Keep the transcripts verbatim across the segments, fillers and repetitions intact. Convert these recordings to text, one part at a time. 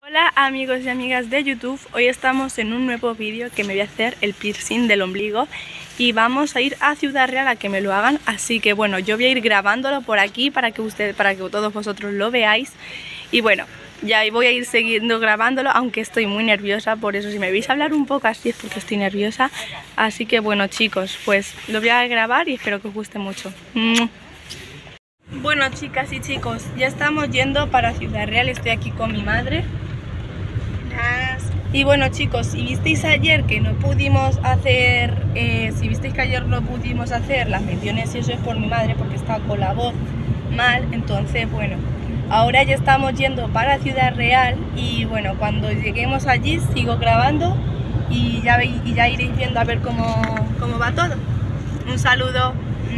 Hola amigos y amigas de YouTube, hoy estamos en un nuevo vídeo que me voy a hacer el piercing del ombligo y vamos a ir a Ciudad Real a que me lo hagan, así que bueno, yo voy a ir grabándolo por aquí para que ustedes, para que todos vosotros lo veáis y bueno, ya voy a ir siguiendo grabándolo, aunque estoy muy nerviosa, por eso si me veis hablar un poco así es porque estoy nerviosa, así que bueno chicos, pues lo voy a grabar y espero que os guste mucho. Bueno chicas y chicos, ya estamos yendo para Ciudad Real, estoy aquí con mi madre. Y bueno chicos, si visteis ayer que no pudimos hacer, eh, si visteis que ayer no pudimos hacer las menciones y eso es por mi madre porque está con la voz mal, entonces bueno, ahora ya estamos yendo para Ciudad Real y bueno, cuando lleguemos allí sigo grabando y ya, veis, y ya iréis viendo a ver cómo, cómo va todo. Un saludo.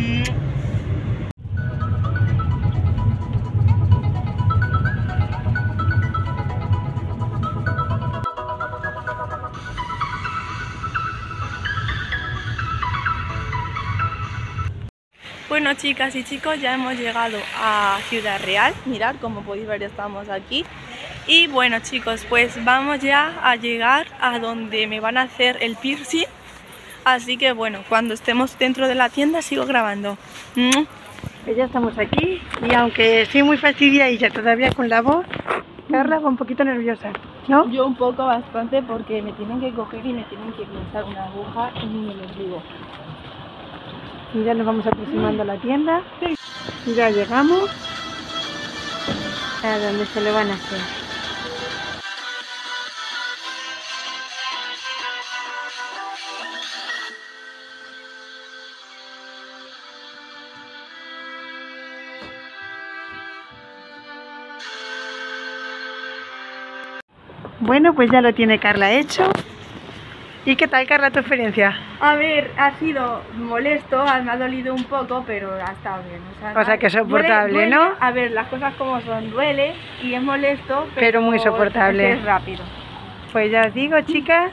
Bueno chicas y chicos, ya hemos llegado a Ciudad Real, mirad como podéis ver ya estamos aquí y bueno chicos, pues vamos ya a llegar a donde me van a hacer el piercing, así que bueno, cuando estemos dentro de la tienda sigo grabando. Pues ya estamos aquí y aunque estoy muy fastidiada todavía con la voz, Carla va un poquito nerviosa, ¿no? Yo un poco bastante porque me tienen que coger y me tienen que pinchar una aguja en el ombligo. Y ya nos vamos aproximando a la tienda y ya llegamos a donde se lo van a hacer. Bueno, pues ya lo tiene Carla hecho. ¿Y qué tal, Carla, tu experiencia? A ver, ha sido molesto, me ha dolido un poco, pero ha estado bien. O sea, o sea que es soportable, duele, duele, ¿no? A ver, las cosas como son, duele y es molesto, pero, pero muy soportable. Es rápido. Pues ya os digo, chicas,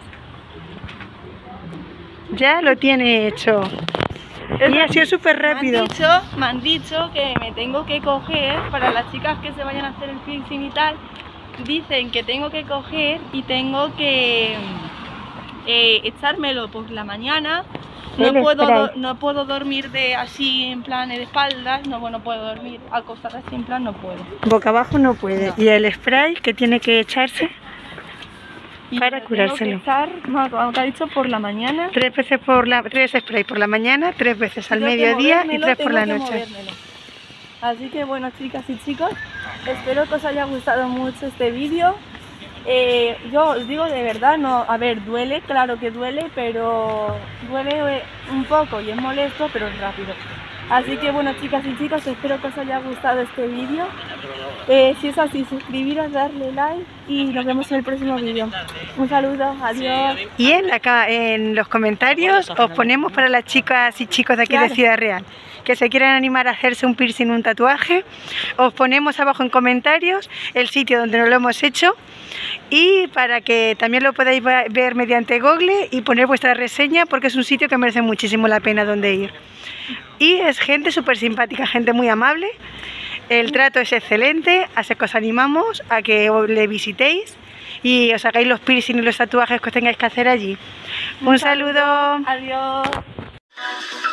ya lo tiene hecho. Es y ha sido súper rápido. Me han, dicho, me han dicho que me tengo que coger, para las chicas que se vayan a hacer el piercing y tal, dicen que tengo que coger y tengo que... Eh, echármelo por la mañana, no puedo, no puedo dormir de así en plan de espaldas, no, bueno, puedo dormir acostada así en plan, no puedo. Boca abajo no puede. No. ¿Y el spray que tiene que echarse y para curárselo? Tengo que echar, no, como te ha dicho, por la mañana. Tres veces por la, tres sprays por la mañana, tres veces al mediodía y tres por la noche. Así que bueno chicas y chicos, espero que os haya gustado mucho este vídeo. Eh, yo os digo de verdad, no, a ver, duele, claro que duele, pero duele un poco y es molesto, pero es rápido. Así que bueno chicas y chicos, espero que os haya gustado este vídeo. Eh, si es así, suscribiros, darle like y nos vemos en el próximo vídeo. Un saludo, adiós. Y en, acá, en los comentarios os ponemos para las chicas y chicos de aquí claro. de Ciudad Real que se quieran animar a hacerse un piercing, un tatuaje, os ponemos abajo en comentarios el sitio donde nos lo hemos hecho y para que también lo podáis ver mediante Google y poner vuestra reseña porque es un sitio que merece muchísimo la pena donde ir. Y es gente súper simpática, gente muy amable, el trato es excelente, así que os animamos a que le visitéis y os hagáis los piercing y los tatuajes que os tengáis que hacer allí. Un, un saludo. saludo. Adiós.